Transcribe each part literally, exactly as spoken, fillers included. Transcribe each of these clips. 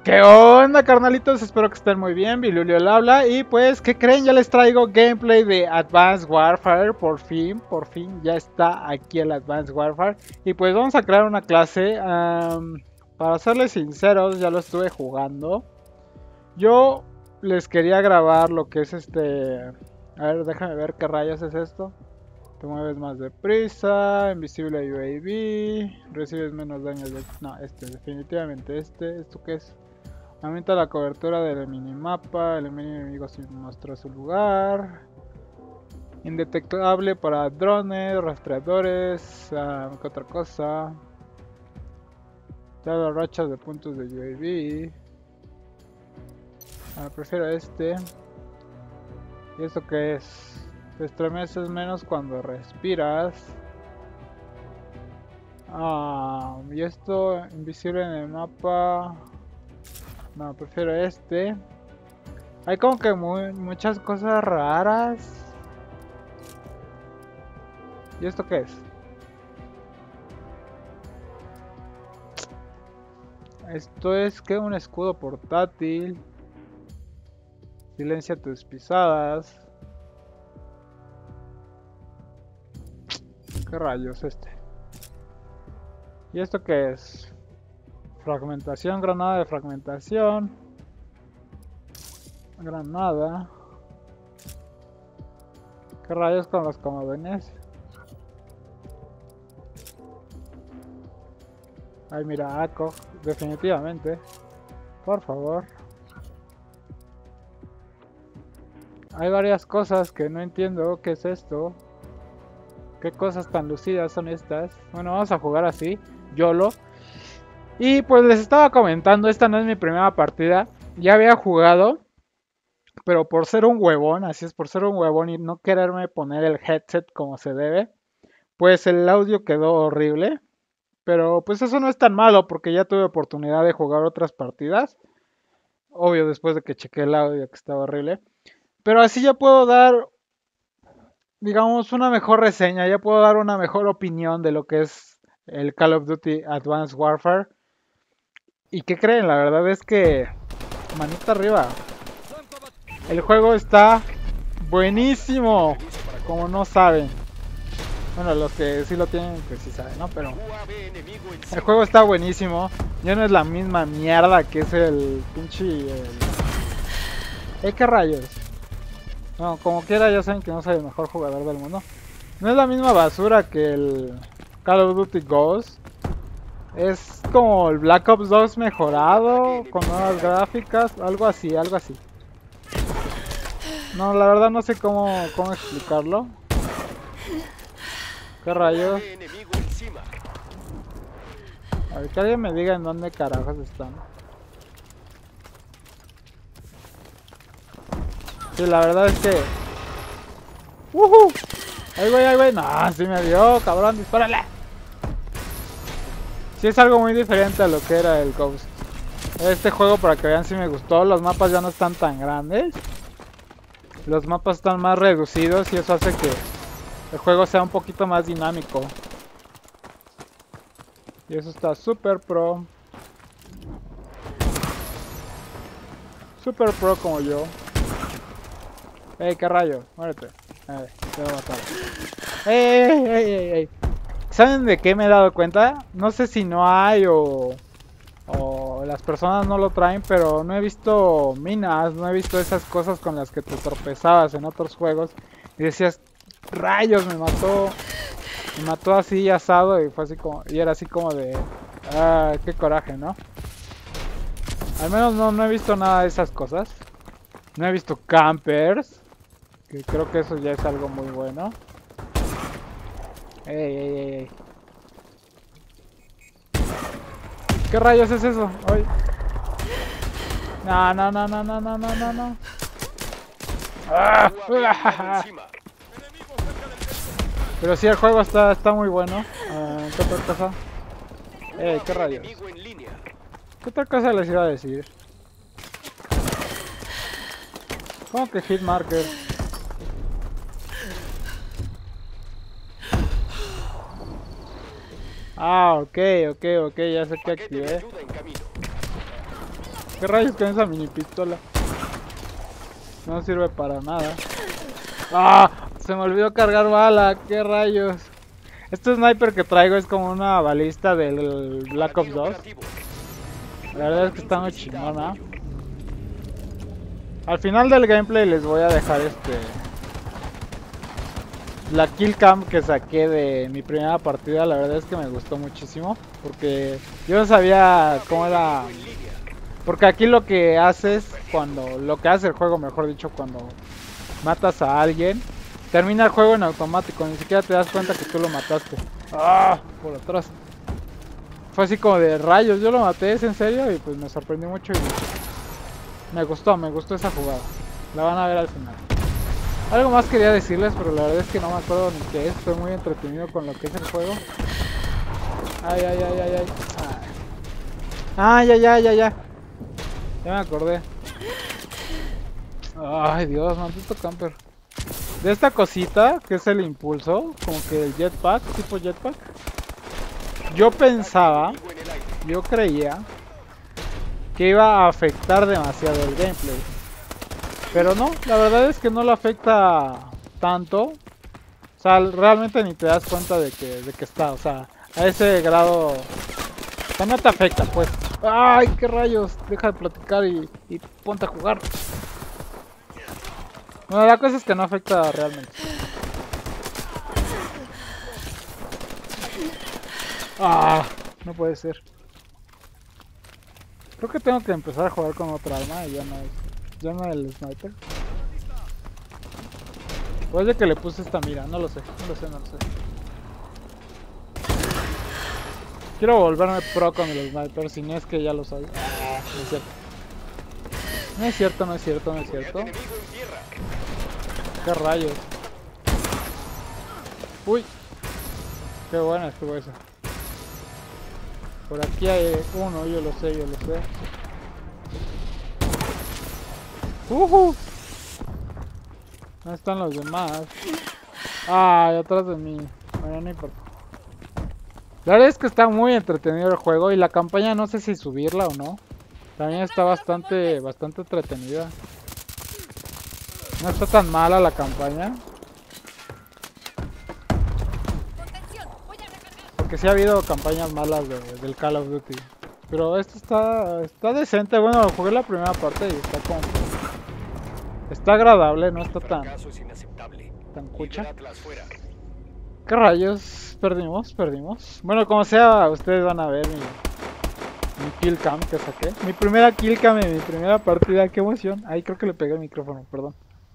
¿Qué onda, carnalitos? Espero que estén muy bien. Bilulio el habla. Y pues, ¿qué creen? Ya les traigo gameplay de Advanced Warfare. Por fin, por fin, ya está aquí el Advanced Warfare. Y pues vamos a crear una clase. Um, para serles sinceros, ya lo estuve jugando. Yo les quería grabar lo que es este... A ver, déjame ver qué rayos es esto. Te mueves más deprisa, invisible U A V, recibes menos daño de... No, este, definitivamente este. ¿Esto qué es? Aumenta la cobertura del minimapa, el enemigo sin mostrar su lugar. Indetectable para drones, rastreadores, uh, ¿qué otra cosa? Todas las rachas de puntos de U A V. Uh, prefiero este. ¿Y esto qué es? Te estremeces menos cuando respiras. Ah, y esto, invisible en el mapa. No, prefiero este. Hay como que muy, muchas cosas raras. ¿Y esto qué es? Esto es que un escudo portátil. Silencia tus pisadas. ¿Qué rayos este? ¿Y esto qué es? Fragmentación, granada de fragmentación. Granada. ¿Qué rayos con los comodines? Ay, mira, A C O G, definitivamente. Por favor. Hay varias cosas que no entiendo. ¿Qué es esto? ¿Qué cosas tan lucidas son estas? Bueno, vamos a jugar así. YOLO. Y pues les estaba comentando, esta no es mi primera partida. Ya había jugado. Pero por ser un huevón, así es, por ser un huevón y no quererme poner el headset como se debe, pues el audio quedó horrible. Pero pues eso no es tan malo porque ya tuve oportunidad de jugar otras partidas. Obvio, después de que chequé el audio que estaba horrible. Pero así ya puedo dar, digamos, una mejor reseña, ya puedo dar una mejor opinión de lo que es el Call of Duty Advanced Warfare. ¿Y qué creen? La verdad es que, manita arriba, el juego está buenísimo, como no saben. Bueno, los que sí lo tienen, pues sí saben, ¿no? Pero el juego está buenísimo. Ya no es la misma mierda que es el pinche... El... ¿Eh, qué rayos? No, como quiera ya saben que no soy el mejor jugador del mundo. No es la misma basura que el Call of Duty Ghost. Es como el Black Ops dos mejorado, con nuevas gráficas, algo así, algo así. No, la verdad no sé cómo, cómo explicarlo. ¿Qué rayos? A ver, que alguien me diga en dónde carajos están. Sí, la verdad es que... ¡Woohoo! ¡Ay, güey, ay, güey! ¡No! ¡Sí me dio! ¡Cabrón, dispárale! Sí, es algo muy diferente a lo que era el Ghost. Este juego, para que vean si me gustó, los mapas ya no están tan grandes. Los mapas están más reducidos y eso hace que el juego sea un poquito más dinámico. Y eso está super pro. Super pro como yo. Ey, qué rayo, muérete. Ey, te voy a matar. Ey, ey, ey, ey, ey. ¿Saben de qué me he dado cuenta? No sé si no hay o... O las personas no lo traen, pero no he visto minas, no he visto esas cosas con las que te tropezabas en otros juegos. Y decías, rayos, me mató. Me mató así asado y fue así como... Y era así como de... Ah, qué coraje, ¿no? Al menos no, no he visto nada de esas cosas. No he visto campers. Que creo que eso ya es algo muy bueno. Ey, ey, ey, ey. ¿Qué rayos es eso? Ay. No, no, no, no, no, no, no, no, no. Ah, pero sí, el juego está, está muy bueno. Uh, ¿Qué otra cosa? Eh, ¿qué rayos? ¿Qué otra cosa les iba a decir? ¿Cómo que hit marker? Ah, ok, ok, ok, ya sé que activé. ¿Qué rayos con esa mini pistola? No sirve para nada. ¡Ah! Se me olvidó cargar bala. ¿Qué rayos? Este sniper que traigo es como una balista del Black Ops dos. La verdad es que está muy chingona. Al final del gameplay les voy a dejar este... la kill cam que saqué de mi primera partida. La verdad es que me gustó muchísimo. Porque yo no sabía cómo era... Porque aquí lo que haces cuando... Lo que hace el juego, mejor dicho, cuando matas a alguien, termina el juego en automático. Ni siquiera te das cuenta que tú lo mataste. ¡Ah! Por atrás. Fue así como de rayos. Yo lo maté, ¿es en serio? Y pues me sorprendió mucho y me gustó, me gustó esa jugada. La van a ver al final. Algo más quería decirles, pero la verdad es que no me acuerdo ni qué es. Estoy muy entretenido con lo que es el juego. Ay, ay, ay, ay, ay. Ay, ay, ay, ay, ay. Ya me acordé. Ay, Dios, maldito camper. De esta cosita, que es el impulso, como que el jetpack, tipo jetpack. Yo pensaba, yo creía que iba a afectar demasiado el gameplay. Pero no, la verdad es que no lo afecta tanto. O sea, realmente ni te das cuenta de que, de que está, o sea, a ese grado. O sea, no te afecta, pues. ¡Ay, qué rayos! Deja de platicar y, y ponte a jugar. Bueno, la cosa es que no afecta realmente. ¡Ah! No puede ser. Creo que tengo que empezar a jugar con otra arma y ya no es, ya no el sniper. O es de que le puse esta mira, no lo sé, no lo sé, no lo sé. Quiero volverme pro con el sniper, si no es que ya lo soy. Ah, no es cierto. No es cierto, no es cierto, no es cierto. ¿Qué rayos? Uy. Qué buena estuvo esa. Por aquí hay uno, yo lo sé, yo lo sé. Uh-huh. ¿Dónde están los demás? Ay, atrás de mí. Bueno, no importa. La verdad es que está muy entretenido el juego y la campaña no sé si subirla o no. También está bastante, bastante entretenida. No está tan mala la campaña. Porque sí ha habido campañas malas de, del Call of Duty. Pero esta está, está decente. Bueno, jugué la primera parte y está como... Está agradable, no está tan... tan cucha. ¿Qué rayos? Perdimos, perdimos. Bueno, como sea, ustedes van a ver mi, mi kill cam que saqué. Mi primera kill cam en mi primera partida. ¡Qué emoción! Ahí creo que le pegué el micrófono, perdón.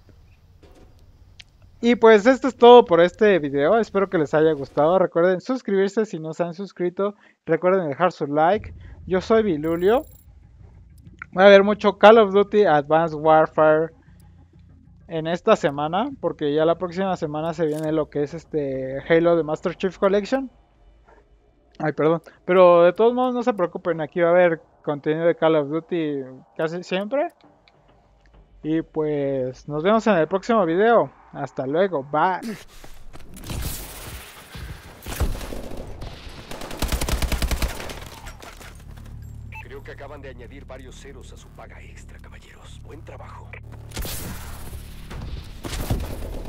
Y pues esto es todo por este video, espero que les haya gustado, recuerden suscribirse si no se han suscrito, recuerden dejar su like, yo soy Vilulio, voy a ver mucho Call of Duty Advanced Warfare en esta semana, porque ya la próxima semana se viene lo que es este Halo de Master Chief Collection, ay perdón, pero de todos modos no se preocupen, aquí va a haber contenido de Call of Duty casi siempre. Y pues nos vemos en el próximo video. Hasta luego. Bye. Creo que acaban de añadir varios ceros a su paga extra, caballeros. Buen trabajo.